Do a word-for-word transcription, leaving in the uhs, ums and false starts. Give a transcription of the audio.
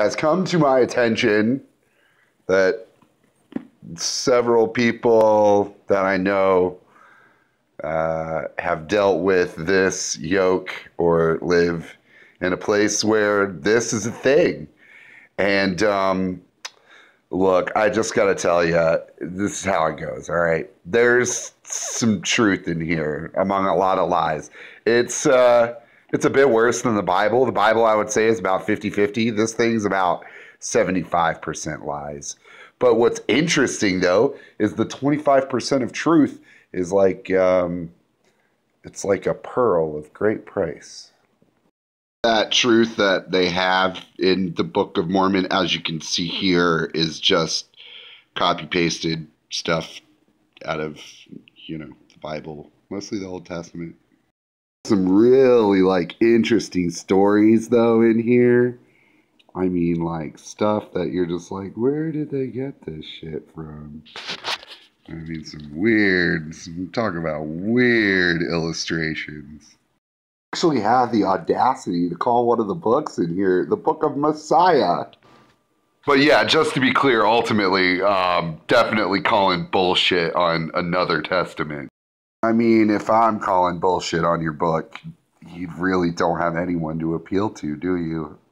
has come to my attention that several people that I know uh, have dealt with this yoke or live in a place where this is a thing. And um, look, I just got to tell you, this is how it goes, all right? There's some truth in here among a lot of lies. It's uh, it's a bit worse than the Bible. The Bible, I would say, is about fifty fifty. This thing's about seventy-five percent lies. But what's interesting, though, is the twenty-five percent of truth is like, um, it's like a pearl of great price. That truth that they have in the Book of Mormon, as you can see here, is just copy-pasted stuff out of, you know, the Bible, mostly the Old Testament. Some really, like, interesting stories, though, in here. I mean, like, stuff that you're just like, where did they get this shit from? I mean, some weird, some, talk about weird illustrations. Actually have the audacity to call one of the books in here the Book of Messiah. But yeah, just to be clear, ultimately, um, definitely calling bullshit on another testament. I mean, if I'm calling bullshit on your book, you really don't have anyone to appeal to, do you?